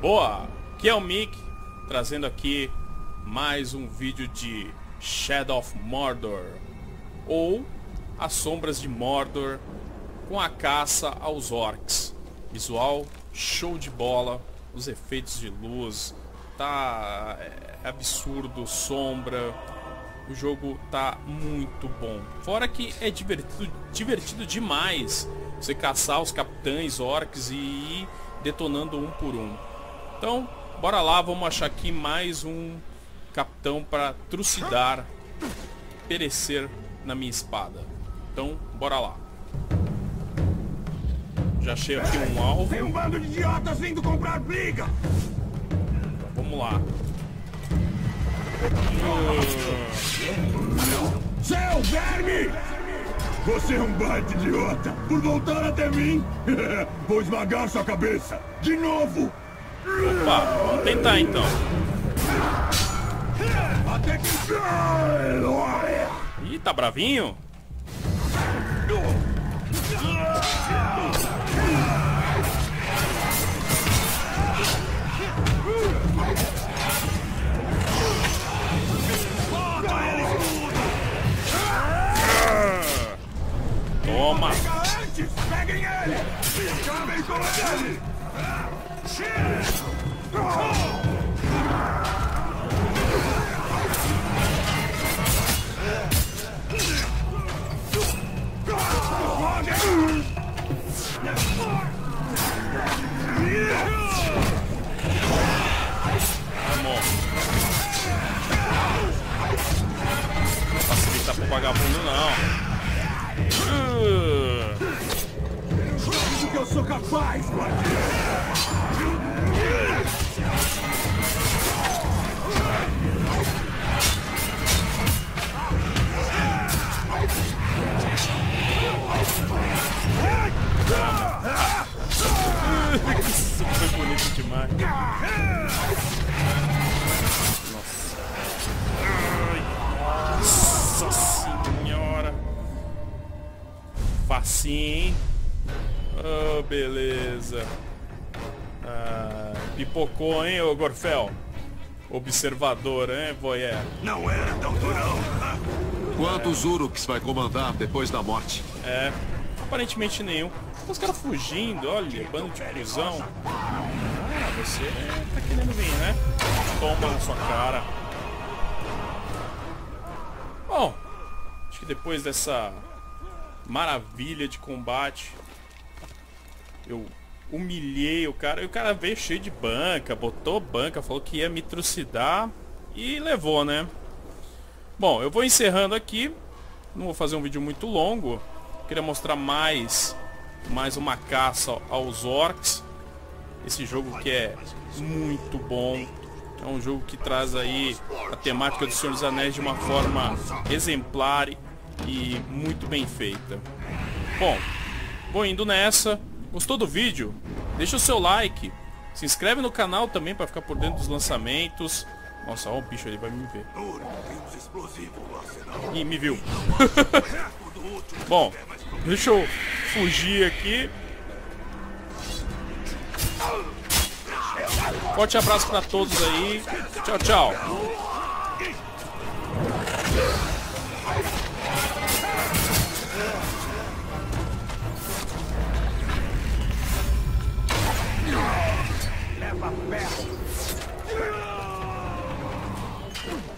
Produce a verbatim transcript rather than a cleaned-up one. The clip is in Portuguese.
Boa! Aqui é o Mick, trazendo aqui mais um vídeo de Shadow of Mordor, ou As Sombras de Mordor, com a caça aos orcs. Visual show de bola, os efeitos de luz, tá é absurdo, sombra, o jogo tá muito bom. Fora que é divertido, divertido demais você caçar os capitães orcs e ir detonando um por um. Então, bora lá, vamos achar aqui mais um capitão para trucidar, perecer na minha espada. Então, bora lá. Já achei aqui um alvo. Tem um bando de idiotas vindo comprar briga. Vamos lá. Uh... Seu verme! Você é um baita idiota por voltar até mim. Vou esmagar sua cabeça de novo. Opa, vamos tentar então. Até que... Ih, tá bravinho? Toma! Antes, peguem ele! Acabem com ele! Vamos! Não facilita pro vagabundo não. Isso que eu sou capaz, Isso foi bonito demais. Nossa. Ai, nossa senhora. Facinho, hein? Oh, beleza. Ah, pipocou, hein, ô Gorfel? Observador, hein, voyeur? Não era tão durão. Quantos Uruks vai comandar depois da morte? É, aparentemente nenhum. Os caras fugindo, olha, bando de cuzão. Ah, você tá querendo vir, né? Toma na sua cara. Bom, acho que depois dessa maravilha de combate, eu humilhei o cara. E o cara veio cheio de banca, botou banca, falou que ia me trucidar e levou, né? Bom, eu vou encerrando aqui. Não vou fazer um vídeo muito longo. Queria mostrar mais mais uma caça aos orcs. Esse jogo que é muito bom. É um jogo que traz aí a temática do Senhor dos Anéis de uma forma exemplar e muito bem feita. Bom, vou indo nessa. Gostou do vídeo? Deixa o seu like. Se inscreve no canal também para ficar por dentro dos lançamentos. Nossa, ó, o bicho ali vai me ver. Ih, me viu. Bom, deixa eu fugir aqui. Forte abraço para todos aí. Tchau, tchau. Leva ferro.